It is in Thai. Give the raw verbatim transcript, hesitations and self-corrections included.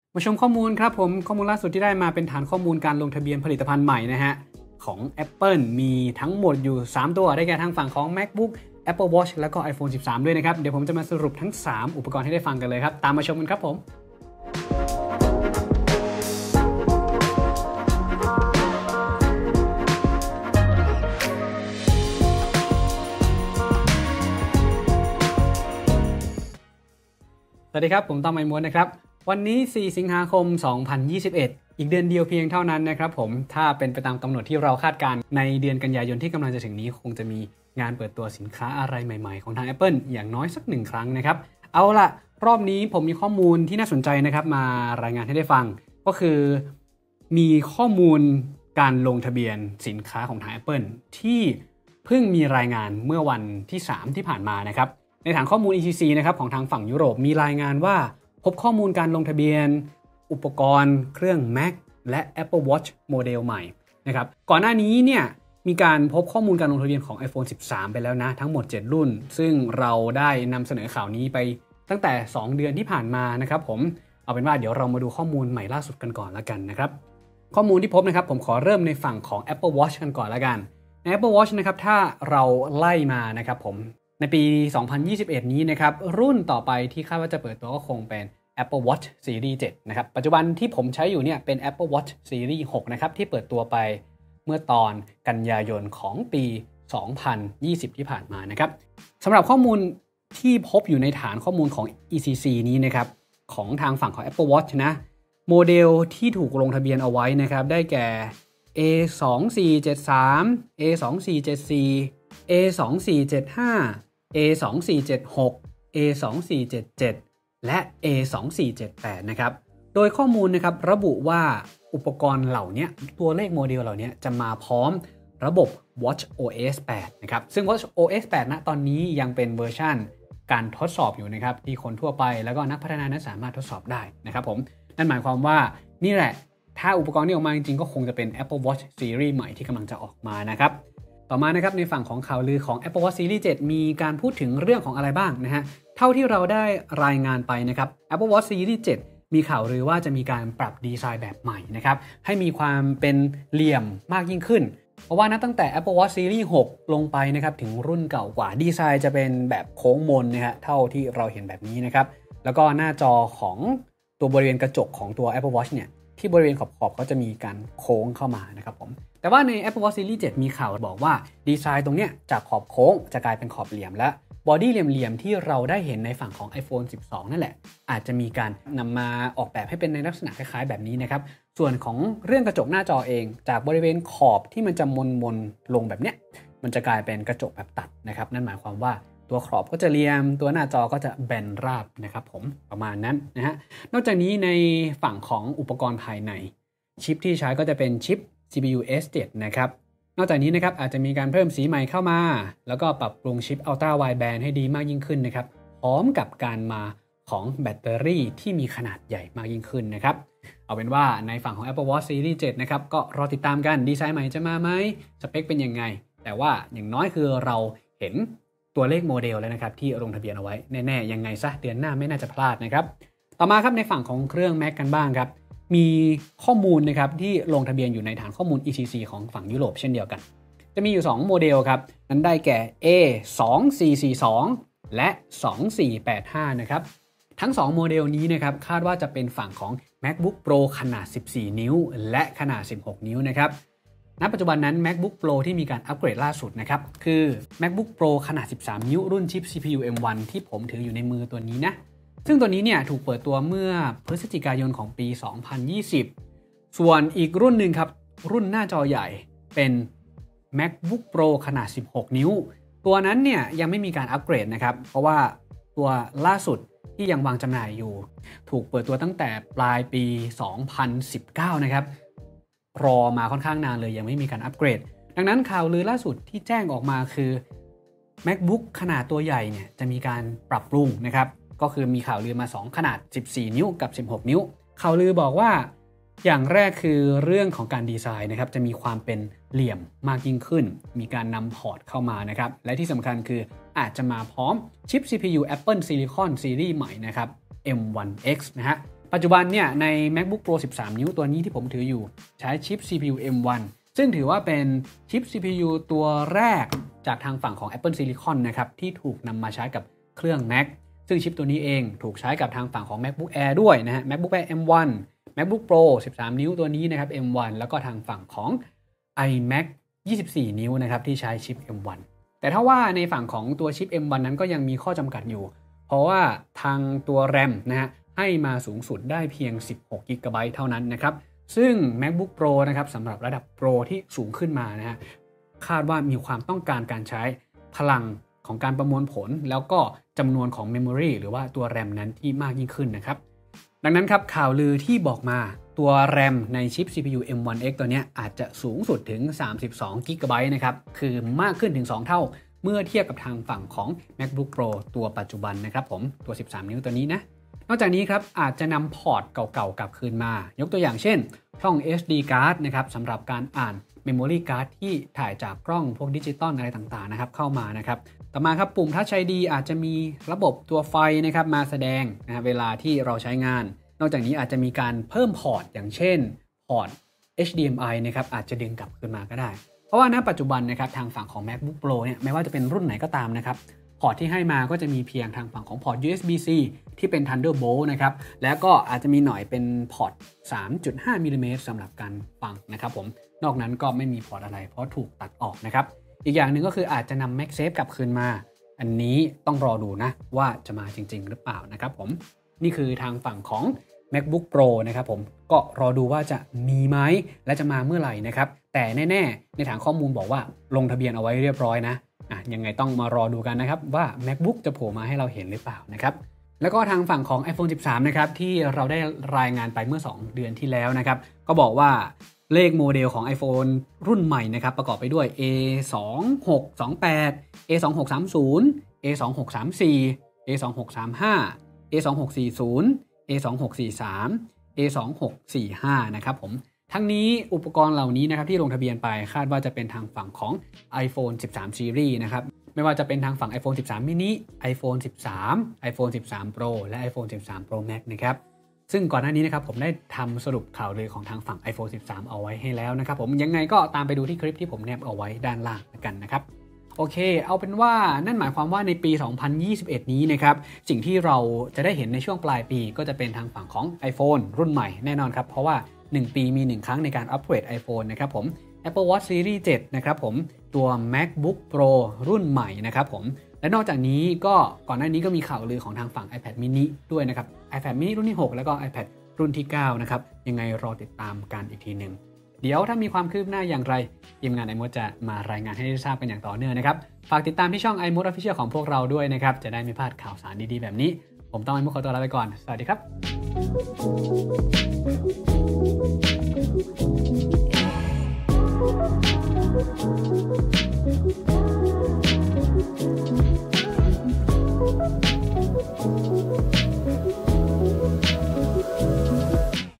มาชมข้อมูลครับผมข้อมูลล่าสุดที่ได้มาเป็นฐานข้อมูลการลงทะเบียนผลิตภัณฑ์ใหม่นะฮะของ Apple มีทั้งหมดอยู่สามตัวได้แก่ทางฝั่งของ MacBook Apple Watch แล้วก็ iPhone สิบสาม ด้วยนะครับเดี๋ยวผมจะมาสรุปทั้งสามอุปกรณ์ให้ได้ฟังกันเลยครับตามมาชมกันครับผมสวัสดีครับผมต้อมไมม้วนนะครับวันนี้สี่สิงหาคมสองพันยี่สิบเอ็ดอีกเดือนเดียวเพียงเท่านั้นนะครับผมถ้าเป็นไปตามกำหนดที่เราคาดการณ์ในเดือนกันยายนที่กำลังจะถึงนี้คงจะมีงานเปิดตัวสินค้าอะไรใหม่ๆของทาง Apple อย่างน้อยสักหนึ่งครั้งนะครับเอาล่ะรอบนี้ผมมีข้อมูลที่น่าสนใจนะครับมารายงานให้ได้ฟังก็คือมีข้อมูลการลงทะเบียนสินค้าของทาง Apple ที่เพิ่งมีรายงานเมื่อวันที่สามที่ผ่านมานะครับในฐานข้อมูล อี ซี ซี นะครับของทางฝั่งยุโรปมีรายงานว่าพบข้อมูลการลงทะเบียนอุปกรณ์เครื่อง Mac และ Apple Watch โมเดลใหม่นะครับก่อนหน้านี้เนี่ยมีการพบข้อมูลการลงทะเบียนของ iPhone สิบสาม ไปแล้วนะทั้งหมดเจ็ดรุ่นซึ่งเราได้นำเสนอข่าวนี้ไปตั้งแต่สองเดือนที่ผ่านมานะครับผมเอาเป็นว่าเดี๋ยวเรามาดูข้อมูลใหม่ล่าสุดกันก่อนละกันนะครับข้อมูลที่พบนะครับผมขอเริ่มในฝั่งของ Apple Watch กันก่อนละกันใน Apple Watch นะครับถ้าเราไล่มานะครับผมในปีสองพันยี่สิบเอ็ดนี้นะครับรุ่นต่อไปที่คาดว่าจะเปิดตัวก็คงเป็น Apple Watch Series เจ็ดนะครับปัจจุบันที่ผมใช้อยู่เนี่ยเป็น Apple Watch Series หกนะครับที่เปิดตัวไปเมื่อตอนกันยายนของปีสองพันยี่สิบที่ผ่านมานะครับสำหรับข้อมูลที่พบอยู่ในฐานข้อมูลของ อี ซี ซี นี้นะครับของทางฝั่งของ Apple Watch นะโมเดลที่ถูกลงทะเบียนเอาไว้นะครับได้แก่ เอ สองสี่เจ็ดสาม เอ สองสี่เจ็ดสี่ เอ สองสี่เจ็ดห้า เอ สองสี่เจ็ดหก เอ สองสี่เจ็ดเจ็ด และ เอ สองสี่เจ็ดแปด นะครับโดยข้อมูลนะครับระบุว่าอุปกรณ์เหล่านี้ตัวเลขโมเดลเหล่านี้จะมาพร้อมระบบ Watch โอ เอส แปด นะครับซึ่ง Watch โอ เอส แปด ณตอนนี้ยังเป็นเวอร์ชันการทดสอบอยู่นะครับที่คนทั่วไปแล้วก็นักพัฒนานั้นสามารถทดสอบได้นะครับผมนั่นหมายความว่านี่แหละถ้าอุปกรณ์นี้ออกมาจริงๆก็คงจะเป็น Apple Watch Series ใหม่ที่กำลังจะออกมานะครับต่อมานะครับในฝั่งของข่าวลือของ Apple Watch Series เจ็ดมีการพูดถึงเรื่องของอะไรบ้างนะฮะเท่าที่เราได้รายงานไปนะครับ Apple Watch Series เจ็ดมีข่าวลือว่าจะมีการปรับดีไซน์แบบใหม่นะครับให้มีความเป็นเหลี่ยมมากยิ่งขึ้นเพราะว่านับตั้งแต่ Apple Watch Series หกลงไปนะครับถึงรุ่นเก่ากว่าดีไซน์จะเป็นแบบโค้งมนนะฮะเท่าที่เราเห็นแบบนี้นะครับแล้วก็หน้าจอของตัวบริเวณกระจกของตัว Apple Watch เนี่ยที่บริเวณขอบๆเขาจะมีการโค้งเข้ามานะครับผมแต่ว่าใน Apple Watch Series เจ็ดมีข่าวบอกว่าดีไซน์ตรงเนี้ยจากขอบโค้งจะกลายเป็นขอบเหลี่ยมและบอดี้เหลี่ยมๆที่เราได้เห็นในฝั่งของ iPhone สิบสอง นั่นแหละอาจจะมีการนำมาออกแบบให้เป็นในลักษณะคล้ายๆแบบนี้นะครับส่วนของเรื่องกระจกหน้าจอเองจากบริเวณขอบที่มันจะมนๆลงแบบเนี้ยมันจะกลายเป็นกระจกแบบตัดนะครับนั่นหมายความว่าตัวขอบก็จะเหลี่ยมตัวหน้าจอก็จะแบนราบนะครับผมประมาณนั้นนะฮะนอกจากนี้ในฝั่งของอุปกรณ์ภายในชิปที่ใช้ก็จะเป็นชิป ซี พี ยู เอส เจ็ด นะครับนอกจากนี้นะครับอาจจะมีการเพิ่มสีใหม่เข้ามาแล้วก็ปรับปรุงชิป Ultra Wideband ให้ดีมากยิ่งขึ้นนะครับพร้อมกับการมาของแบตเตอรี่ที่มีขนาดใหญ่มากยิ่งขึ้นนะครับเอาเป็นว่าในฝั่งของ Apple Watch Series เจ็ดนะครับก็รอติดตามกันดีไซน์ใหม่จะมาไหมสเปคเป็นยังไงแต่ว่าอย่างน้อยคือเราเห็นตัวเลขโมเดลแล้วนะครับที่ลงทะเบียนเอาไว้แน่ๆยังไงซะเดือนหน้าไม่น่าจะพลาดนะครับต่อมาครับในฝั่งของเครื่อง Mac กันบ้างครับมีข้อมูลนะครับที่ลงทะเบียนอยู่ในฐานข้อมูล อี ซี ซี ของฝั่งยุโรปเช่นเดียวกันจะมีอยู่สองโมเดลครับนั้นได้แก่ เอ สองสี่สี่สอง และ สองสี่แปดห้า นะครับทั้งสองโมเดลนี้นะครับคาดว่าจะเป็นฝั่งของ MacBook Pro ขนาดสิบสี่นิ้วและขนาดสิบหกนิ้วนะครับณปัจจุบันนั้น MacBook Pro ที่มีการอัปเกรดล่าสุดนะครับคือ MacBook Pro ขนาดสิบสามนิ้วรุ่นชิป ซี พี ยู เอ็ม วัน ที่ผมถืออยู่ในมือตัวนี้นะซึ่งตัวนี้เนี่ยถูกเปิดตัวเมื่อพฤศจิกายนของปีสองพันยี่สิบส่วนอีกรุ่นหนึ่งครับรุ่นหน้าจอใหญ่เป็น MacBook Pro ขนาดสิบหกนิ้วตัวนั้นเนี่ยยังไม่มีการอัปเกรดนะครับเพราะว่าตัวล่าสุดที่ยังวางจำหน่ายอยู่ถูกเปิดตัวตั้งแต่ปลายปีสองพันสิบเก้านะครับรอมาค่อนข้างนานเลยยังไม่มีการอัปเกรดดังนั้นข่าวลือล่าสุดที่แจ้งออกมาคือ MacBook ขนาดตัวใหญ่เนี่ยจะมีการปรับปรุงนะครับก็คือมีข่าวลือมาสองขนาดสิบสี่นิ้วกับสิบหกนิ้วข่าวลือบอกว่าอย่างแรกคือเรื่องของการดีไซน์นะครับจะมีความเป็นเหลี่ยมมากยิ่งขึ้นมีการนำพอร์ตเข้ามานะครับและที่สำคัญคืออาจจะมาพร้อมชิป ซี พี ยู Apple Silicon Series ใหม่นะครับ เอ็ม วัน เอ็กซ์ นะฮะปัจจุบันเนี่ยใน MacBook Pro สิบสาม นิ้วตัวนี้ที่ผมถืออยู่ใช้ชิป ซี พี ยู เอ็ม วัน ซึ่งถือว่าเป็นชิป ซี พี ยู ตัวแรกจากทางฝั่งของ Apple Silicon นะครับที่ถูกนำมาใช้กับเครื่อง Mac ซึ่งชิปตัวนี้เองถูกใช้กับทางฝั่งของ MacBook Air ด้วยนะฮะ MacBook Air เอ็ม วัน MacBook Pro สิบสาม นิ้วตัวนี้นะครับ เอ็ม วัน แล้วก็ทางฝั่งของ iMac ยี่สิบสี่ นิ้วนะครับที่ใช้ชิป เอ็ม วัน แต่ถ้าว่าในฝั่งของตัวชิป เอ็ม วัน นั้นก็ยังมีข้อจำกัดอยู่เพราะว่าทางตัว RAM นะฮะให้มาสูงสุดได้เพียงสิบหก จี บี เท่านั้นนะครับซึ่ง MacBook Pro นะครับสำหรับระดับ Pro ที่สูงขึ้นมานะฮะคาดว่ามีความต้องการการใช้พลังของการประมวลผลแล้วก็จำนวนของ Memory หรือว่าตัว RAM นั้นที่มากยิ่งขึ้นนะครับดังนั้นครับข่าวลือที่บอกมาตัว RAM ในชิป ซี พี ยู เอ็ม วัน เอ็กซ์ ตัวนี้อาจจะสูงสุดถึงสามสิบสอง จี บี นะครับคือมากขึ้นถึงสองเท่าเมื่อเทียบกับทางฝั่งของ MacBook Pro ตัวปัจจุบันนะครับผมตัวสิบสามนิ้วตัวนี้นะนอกจากนี้ครับอาจจะนำพอร์ตเก่าๆกลับคืนมายกตัวอย่างเช่นช่อง เอส ดี card นะครับสำหรับการอ่าน Memory card ที่ถ่ายจากกล้องพวกดิจิตอลอะไรต่างๆนะครับเข้ามานะครับต่อมาครับปุ่ม Touch ไอ ดี อาจจะมีระบบตัวไฟนะครับมาแสดงนะเวลาที่เราใช้งานนอกจากนี้อาจจะมีการเพิ่มพอร์ตอย่างเช่นพอร์ต เอช ดี เอ็ม ไอ นะครับอาจจะดึงกลับคืนมาก็ได้เพราะว่าณปัจจุบันนะครับทางฝั่งของ MacBook Pro เนี่ยไม่ว่าจะเป็นรุ่นไหนก็ตามนะครับพอร์ตที่ให้มาก็จะมีเพียงทางฝั่งของพอร์ต ยู เอส บี ซี ที่เป็น Thunderbolt นะครับแล้วก็อาจจะมีหน่อยเป็นพอร์ต สามจุดห้า มิลลิเมตรสำหรับการฟังนะครับผมนอกนั้นก็ไม่มีพอร์ตอะไรเพราะถูกตัดออกนะครับอีกอย่างหนึ่งก็คืออาจจะนำ MagSafe กลับคืนมาอันนี้ต้องรอดูนะว่าจะมาจริงๆหรือเปล่านะครับผมนี่คือทางฝั่งของ MacBook Pro นะครับผมก็รอดูว่าจะมีไหมและจะมาเมื่อไหร่นะครับแต่แน่ๆในทางข้อมูลบอกว่าลงทะเบียนเอาไว้เรียบร้อยนะอ่ะยังไงต้องมารอดูกันนะครับว่า MacBook จะโผล่มาให้เราเห็นหรือเปล่านะครับแล้วก็ทางฝั่งของ iPhone สิบสาม นะครับที่เราได้รายงานไปเมื่อสองเดือนที่แล้วนะครับก็บอกว่าเลขโมเดลของ iPhone รุ่นใหม่นะครับประกอบไปด้วย เอ สองหกสองแปด เอ สองหกสามศูนย์ เอ สองหกสามสี่ เอ สองหกสามห้า เอ สองหกสี่ศูนย์ เอ สองหกสี่สาม เอ สองหกสี่ห้า นะครับผมทั้งนี้อุปกรณ์เหล่านี้นะครับที่ลงทะเบียนไปคาดว่าจะเป็นทางฝั่งของ iPhone สิบสาม Series นะครับไม่ว่าจะเป็นทางฝั่ง iPhone สิบสาม mini iPhone สิบสาม iPhone สิบสาม Pro และ iPhone สิบสาม Pro Max นะครับซึ่งก่อนหน้านี้นะครับผมได้ทำสรุปข่าวลือของทางฝั่ง iPhone สิบสาม เอาไว้ให้แล้วนะครับผมยังไงก็ตามไปดูที่คลิปที่ผมแนบเอาไว้ด้านล่างกันนะครับโอเคเอาเป็นว่านั่นหมายความว่าในปีสองพันยี่สิบเอ็ดนี้นะครับสิ่งที่เราจะได้เห็นในช่วงปลายปีก็จะเป็นทางฝั่งของ iPhone รุ่นใหม่แน่นอนครับเพราะว่าหนึ่งปีมีหนึ่งครั้งในการอัปเกรด iPhone นะครับผม Apple Watch Series เซเว่นนะครับผมตัว MacBook Pro รุ่นใหม่นะครับผมและนอกจากนี้ก็ก่อนหน้านี้ก็มีข่าวลือของทางฝั่ง iPad mini ด้วยนะครับ iPad mini รุ่นที่หกแล้วก็ iPad รุ่นที่เก้านะครับยังไงรอติดตามกันอีกทีหนึ่งเดี๋ยวถ้ามีความคืบหน้าอย่างไรทีมงาน iMode จะมารายงานให้ได้ทราบกันอย่างต่อเนื่องนะครับฝากติดตามที่ช่อง iMode Official ของพวกเราด้วยนะครับจะได้ไม่พลาดข่าวสารดีๆแบบนี้ผมต้อง iMode ขอตัวลาไปก่อนสวัสดีครับ